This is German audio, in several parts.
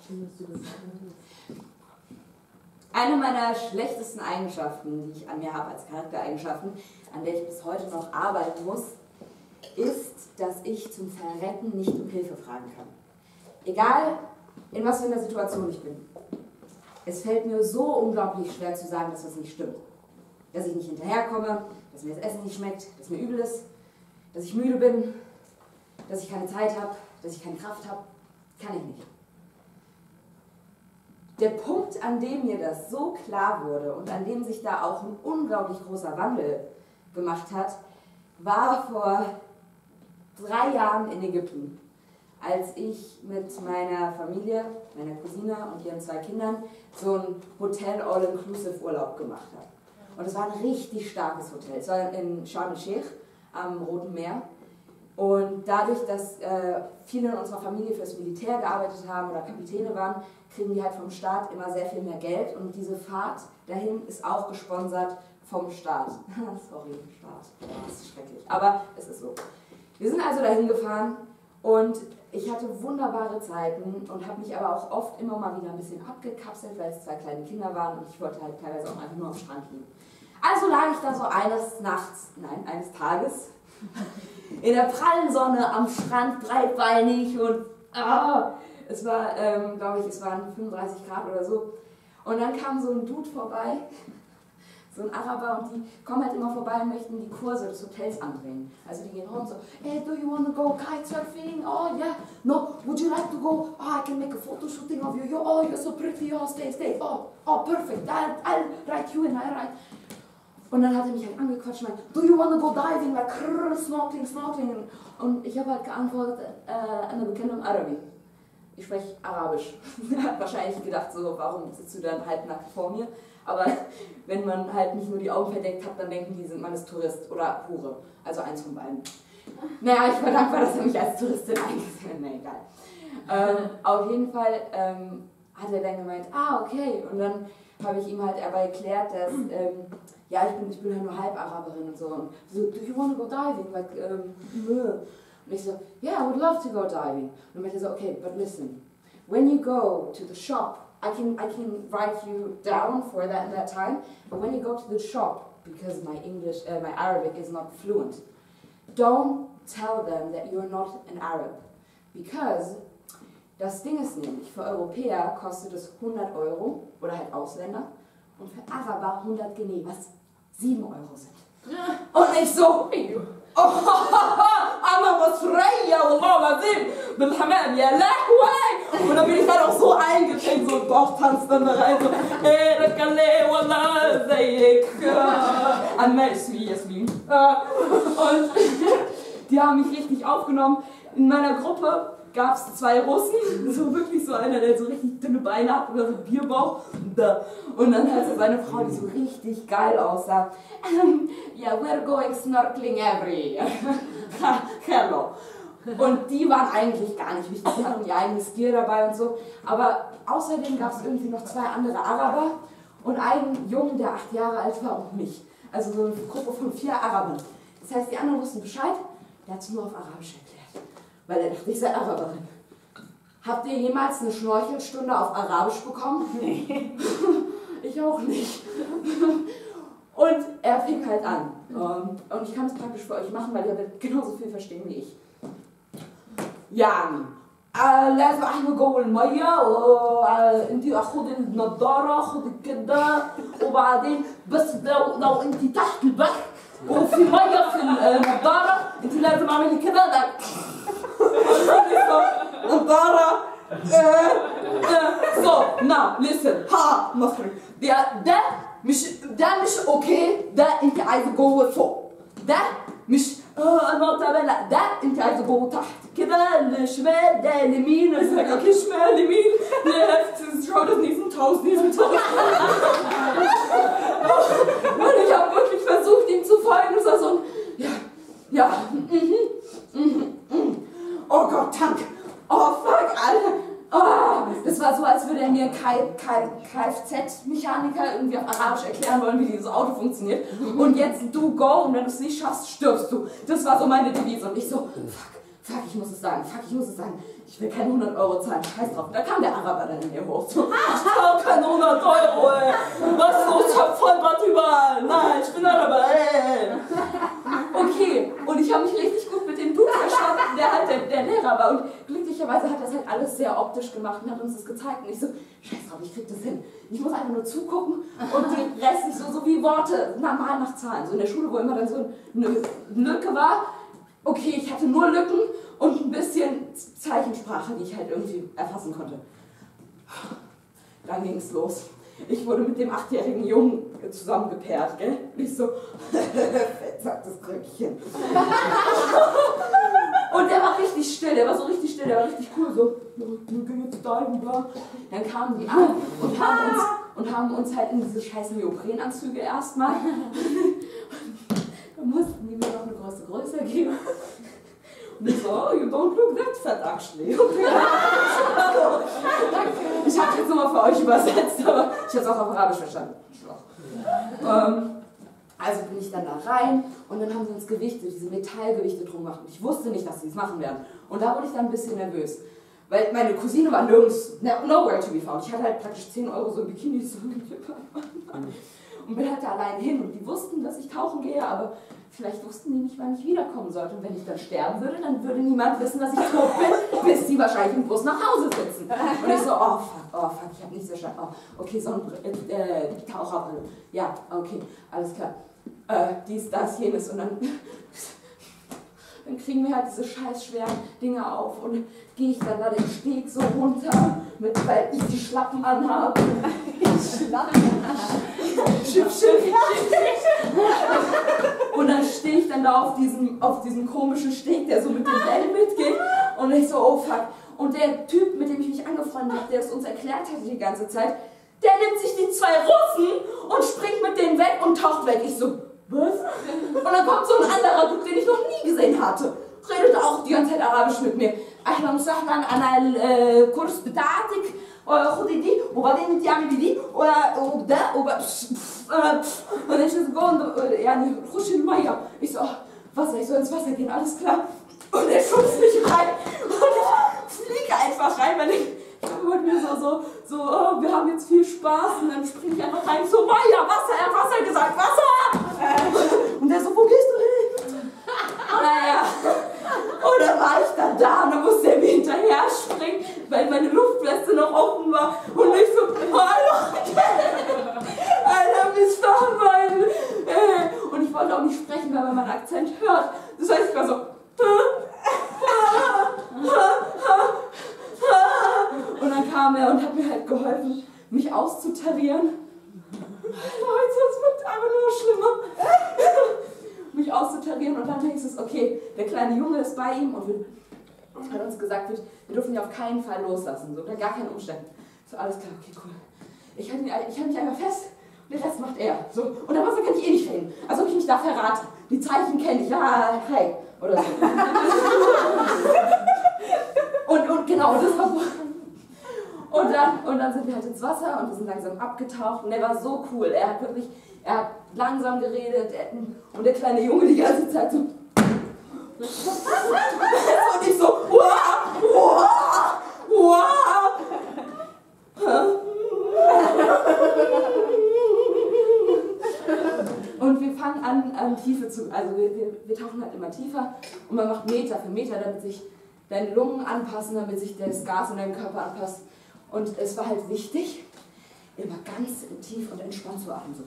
Eine meiner schlechtesten Eigenschaften, die ich an mir habe als Charaktereigenschaften, an der ich bis heute noch arbeiten muss, ist, dass ich zum Verrecken nicht um Hilfe fragen kann. Egal, in was für einer Situation ich bin. Es fällt mir so unglaublich schwer zu sagen, dass das nicht stimmt. Dass ich nicht hinterherkomme, dass mir das Essen nicht schmeckt, dass mir übel ist, dass ich müde bin, dass ich keine Zeit habe, dass ich keine Kraft habe. Kann ich nicht. Der Punkt, an dem mir das so klar wurde und an dem sich da auch ein unglaublich großer Wandel gemacht hat, war vor 3 Jahren in Ägypten, als ich mit meiner Familie, meiner Cousine und ihren 2 Kindern so ein Hotel-All-Inclusive-Urlaub gemacht habe. Und es war ein richtig starkes Hotel. Es war in Sharm el-Sheikh am Roten Meer. Und dadurch, dass viele in unserer Familie fürs Militär gearbeitet haben oder Kapitäne waren, kriegen die halt vom Staat immer sehr viel mehr Geld. Und diese Fahrt dahin ist auch gesponsert vom Staat. Sorry, Staat. Das ist schrecklich. Aber es ist so. Wir sind also dahin gefahren und ich hatte wunderbare Zeiten und habe mich aber auch oft immer mal wieder ein bisschen abgekapselt, weil es 2 kleine Kinder waren und ich wollte halt teilweise auch einfach nur am Strand liegen. Also lag ich da so eines Tages in der prallen Sonne am Strand, breitbeinig und es war, glaube ich, es waren 35 Grad oder so. Und dann kam so ein Dude vorbei, so ein Araber, und die kommen halt immer vorbei und möchten die Kurse des Hotels andrehen. Also die gehen rum und so, hey, do you want to go kitesurfing? Oh yeah, no, would you like to go? Oh, I can make a photo shooting of you. Oh, you're so pretty. Oh, stay. Oh, perfect. I'll write you in, I'll write. Und dann hat er mich halt angequatscht und meinte, do you want to go diving? Like, snorkeling. Und ich habe halt geantwortet, أنا بتكلم عربي. Ich spreche Arabisch. Er hat wahrscheinlich gedacht, so, warum sitzt du dann halbnackt vor mir? Aber wenn man halt nicht nur die Augen verdeckt hat, dann denken die, man ist Tourist oder Hure. Also eins von beiden. Naja, ich war dankbar, dass er mich als Touristin eingesetzt hat. Na egal. Auf jeden Fall hat er dann gemeint, okay. Und dann habe ich ihm halt aber erklärt, dass ja, ich bin ja nur Halb-Araberin und so. Und so, do you want to go diving? Like, und ich so, yeah, I would love to go diving. Und dann meinte er so, okay, but listen, when you go to the shop, I can write you down for that time, but when you go to the shop, because my Arabic is not fluent, don't tell them that you're not an Arab. Because das Ding ist nämlich, für Europäer kostet es 100 € oder halt Ausländer und für Araber 100 Guinea, was 7 € sind. Und ich so, أنا مصرية والله العظيم بالحمام يا لهوي. Und dann bin ich halt auch so eingetreten, so doch, tanzt dann da rein, so ركلي والله زيك أنا اسمي ياسمين. Und die haben mich richtig aufgenommen. In meiner Gruppe gab es 2 Russen, so wirklich so einer, der so richtig dünne Beine hat oder so Bierbauch. Und dann halt so seine Frau, die so richtig geil aussah. Yeah, we're going snorkeling every year. Hello. Und die waren eigentlich gar nicht wichtig, die hatten ihr eigenes Gear dabei und so. Aber außerdem gab es irgendwie noch 2 andere Araber und einen Jungen, der 8 Jahre alt war und mich. Also so eine Gruppe von 4 Arabern. Das heißt, die anderen wussten Bescheid, der hat es nur auf Arabisch erklärt. Weil er dachte, ich sei Araberin. Habt ihr jemals eine Schnorchelstunde auf Arabisch bekommen? Nee. Ich auch nicht. Und er fing halt an. Und ich kann es praktisch für euch machen, weil ihr werdet genauso viel verstehen wie ich. يعني لازم احنا جوه الميه وانتي خدي النضاره خدي الكده وبعدين بس لو انتي تحت البحر وفي ميه في النضاره انتي لازم اعملي كده لا نضاره so now listen ها مصري ده مش اوكي ده انتي عايزه جوه فوق ده مش انا تعبان لا ده انت عايزه جوه تحت كده الشمال ده اليمين okay شمال يمين left schau das nächsten 1000 und ich habe wirklich versucht ihm zu folgen. Es war so ja oh Gott Tank oh fuck Alter das war so, als würde er mir Kfz-Mechaniker irgendwie auf Arabisch erklären wollen, wie dieses Auto funktioniert. Und jetzt du go und wenn du es nicht schaffst, stirbst du. Das war so meine Devise. Und ich so, fuck, ich muss es sagen, ich will keine 100 Euro zahlen, scheiß drauf. Da kam der Araber dann in mir hoch. So, ich habe keine 100 Euro, ey. Was ist los? Ich hab Vollbart überall. Nein, ich bin Araber, ey. Okay, und ich habe mich richtig gut mit dem Dude verstanden, der halt der Lehrer war. Und glücklicherweise hat das halt alles sehr optisch gemacht und hat uns das gezeigt. Und ich so, scheiß drauf, ich krieg das hin. Ich muss einfach nur zugucken und die restlich so wie Worte normal nach Zahlen. So in der Schule, wo immer dann so eine Lücke war. Okay, ich hatte nur Lücken und ein bisschen Zeichensprache, die ich halt irgendwie erfassen konnte. Dann ging es los. Ich wurde mit dem 8-jährigen Jungen zusammengepaart, gell? Und ich so, fettsacktes Kröckchen. Und der war richtig still, der war so richtig still, der war richtig cool, so, wir gehen jetzt dahin, bla. Dann kamen die an und haben uns halt in diese scheiß Neoprenanzüge erstmal. Da mussten die mir noch eine große Größe geben. Und ich so, oh, you don't look that fat actually. Ich habe jetzt nochmal für euch übersetzt, aber ich habe es auch auf Arabisch verstanden. Also bin ich dann da rein und dann haben sie uns Gewichte, diese Metallgewichte drum gemacht. Und ich wusste nicht, dass sie es machen werden. Und da wurde ich dann ein bisschen nervös. Weil meine Cousine war nirgends, nowhere to be found. Ich hatte halt praktisch 10 Euro so im Bikini so und bin halt da allein hin. Und die wussten, dass ich tauchen gehe, aber vielleicht wussten die nicht, wann ich wiederkommen sollte. Und wenn ich dann sterben würde, dann würde niemand wissen, dass ich tot bin, bis die wahrscheinlich im Bus nach Hause sitzen. Und ich so, oh fuck, ich habe nichts verstanden. Oh, okay, Taucherbrille. Ja, okay, alles klar. Dies, das, jenes. Und dann kriegen wir halt diese scheiß schweren Dinge auf und gehe ich dann da den Steg so runter, weil ich die Schlappen anhabe. Schiff. Und dann stehe ich dann da auf diesem komischen Steg, der so mit dem Wellen mitgeht und ich so, oh fuck. Und der Typ, mit dem ich mich angefreundet habe, der es uns erklärt hatte die ganze Zeit, der nimmt sich die 2 Russen und springt mit denen weg und taucht weg. Ich so, was? Und dann kommt so ein anderer Typ, den ich noch nie gesehen hatte. Redet auch die ganze Zeit Arabisch mit mir. أهلا وسهلا أنا الكورس بتاعتك خدي دي وبعدين انت اعملي دي وده und ich so يعني خش المية. Ich so, Wasser, ich soll ins Wasser gehen, alles klar. Und er schubst mich rein und ich fliege einfach rein, weil ich wollte mir so, oh, wir haben jetzt viel Spaß und dann springe ich einfach rein, so Maya, Wasser, er hat Wasser gesagt, Wasser! Und der so, wo gehst du hin? Naja, und dann war ich dann da und dann musste er mir hinterher springen, weil meine Luftweste noch offen war und ich so, hallo, Alter, bis dahin, und ich wollte auch nicht sprechen, weil man meinen Akzent hört. Das heißt, ich war so, und dann kam er und hat mir halt geholfen, mich auszutarieren. Leute, das wird einfach nur schlimmer. Mich auszutarieren und dann hieß es, okay, der kleine Junge ist bei ihm und hat uns gesagt, wir dürfen ihn auf keinen Fall loslassen, so unter gar keinen Umständen. So, alles klar, okay, cool. Ich halte mich einfach fest und den Rest macht er. So. Und dann Wasser kann ich eh nicht reden. Also ob ich mich da verrate. Die Zeichen kenne ich, ja, hey, oder so. und genau, das war so. Und dann sind wir halt ins Wasser und wir sind langsam abgetaucht und der war so cool. Er hat langsam geredet und der kleine Junge die ganze Zeit so. Und ich so, wow. Und wir fangen an Tiefe zu, also wir tauchen halt immer tiefer und man macht Meter für Meter, damit sich deine Lungen anpassen, damit sich das Gas in deinem Körper anpasst. Und es war halt wichtig, immer ganz tief und entspannt zu atmen. So.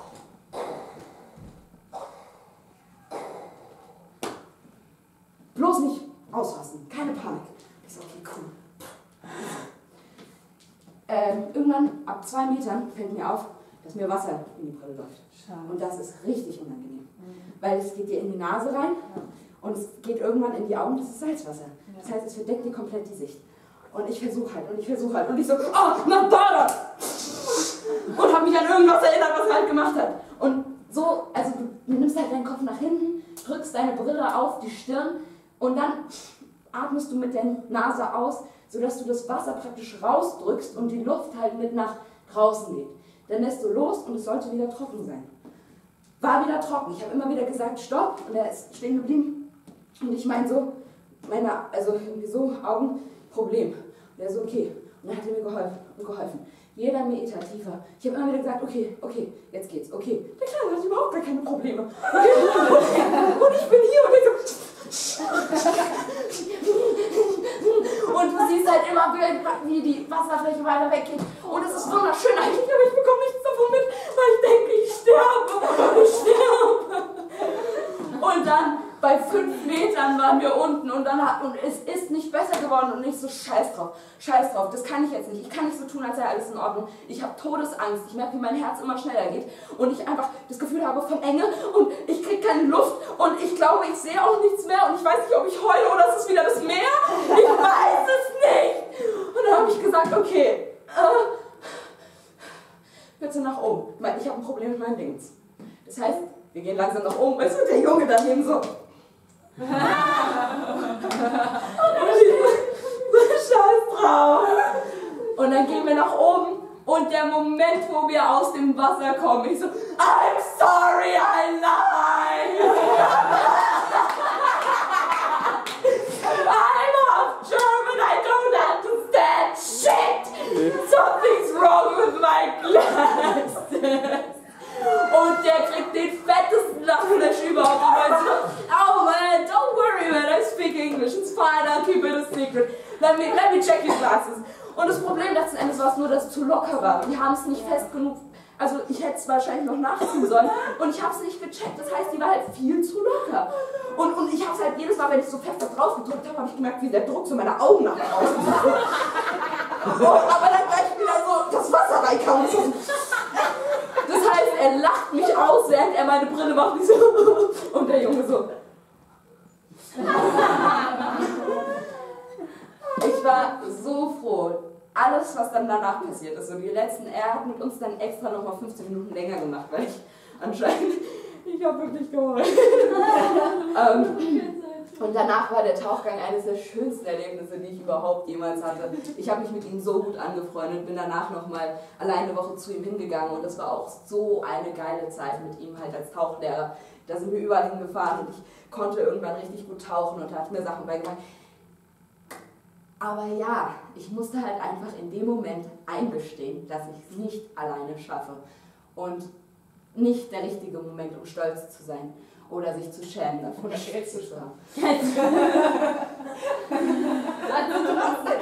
Bloß nicht ausrasten, keine Panik. Ich so, okay, cool. Irgendwann, ab 2 Metern, fällt mir auf, dass mir Wasser in die Brille läuft. Schade. Und das ist richtig unangenehm. Weil es geht dir in die Nase rein und es geht irgendwann in die Augen, das ist Salzwasser. Das heißt, es verdeckt dir komplett die Sicht. Und ich versuche halt. Und ich so, Nadara! Und habe mich an irgendwas erinnert, was er halt gemacht hat. Und so, also du nimmst halt deinen Kopf nach hinten, drückst deine Brille auf die Stirn und dann atmest du mit der Nase aus, sodass du das Wasser praktisch rausdrückst und die Luft halt mit nach draußen geht. Dann lässt du los und es sollte wieder trocken sein. War wieder trocken. Ich habe immer wieder gesagt, stopp, und er ist stehen geblieben. Und ich meine so, also irgendwie so Augen, Problem. Und er so, okay. Und dann hat er mir geholfen. Jeder Meter tiefer. Ich habe immer wieder gesagt, okay, jetzt geht's, okay. Der Kleine hat überhaupt gar keine Probleme. Und ich bin hier und ich so... Und du siehst halt immer, wie die Wasserfläche weiter weggeht. Und es ist wunderschön eigentlich, aber ich bekomme nichts davon mit, weil ich denke, ich sterbe. Und dann bei 5 Metern waren wir unten und es ist nicht besser geworden und nicht so scheiß drauf, das kann ich jetzt nicht. Ich kann nicht so tun, als sei alles in Ordnung. Ich habe Todesangst, ich merke, wie mein Herz immer schneller geht und ich einfach das Gefühl habe von Enge und ich kriege keine Luft und ich glaube, ich sehe auch nichts mehr und ich weiß nicht, ob ich heule oder es ist wieder das Meer. Ich weiß es nicht. Und dann habe ich gesagt, okay, bitte nach oben. Ich habe ein Problem mit meinen Dings. Das heißt, wir gehen langsam nach oben. Weißt du, der Junge daneben so. Scheiß drauf. Und dann gehen wir nach oben und der Moment, wo wir aus dem Wasser kommen, ich so, I'm sorry, I lied. I'm half German, I don't understand shit. Something's wrong with my glasses. Und der kriegt den fettesten Lachflash überhaupt. Und meint so, oh man, don't worry man, I speak English, it's fine, I'll keep it a secret. Let me check your glasses. Und das Problem letzten Endes war es nur, dass es zu locker war. Die haben es nicht fest genug, also ich hätte es wahrscheinlich noch nachziehen sollen. Und ich habe es nicht gecheckt, das heißt, die war halt viel zu locker. Und ich habe es halt jedes Mal, wenn ich so fest da drauf gedrückt habe, habe ich gemerkt, wie der Druck so meine Augen nach außen kommt. Aber dann gleich wieder so das Wasser reinkam. Das heißt, er lacht mich aus, während er meine Brille macht. Und, so, und der Junge so. Ich war so froh. Alles, was dann danach passiert ist. Und er hat mit uns dann extra nochmal 15 Minuten länger gemacht, weil ich anscheinend, ich habe wirklich geheult. Und danach war der Tauchgang eines der schönsten Erlebnisse, die ich überhaupt jemals hatte. Ich habe mich mit ihm so gut angefreundet, bin danach nochmal alleine eine Woche zu ihm hingegangen und das war auch so eine geile Zeit mit ihm halt als Tauchlehrer. Da sind wir überall hingefahren und ich konnte irgendwann richtig gut tauchen und hat mir Sachen beigebracht. Aber ja, ich musste halt einfach in dem Moment eingestehen, dass ich es nicht alleine schaffe und nicht der richtige Moment, um stolz zu sein. Oder sich zu schämen davon. Oder schätzt du schon?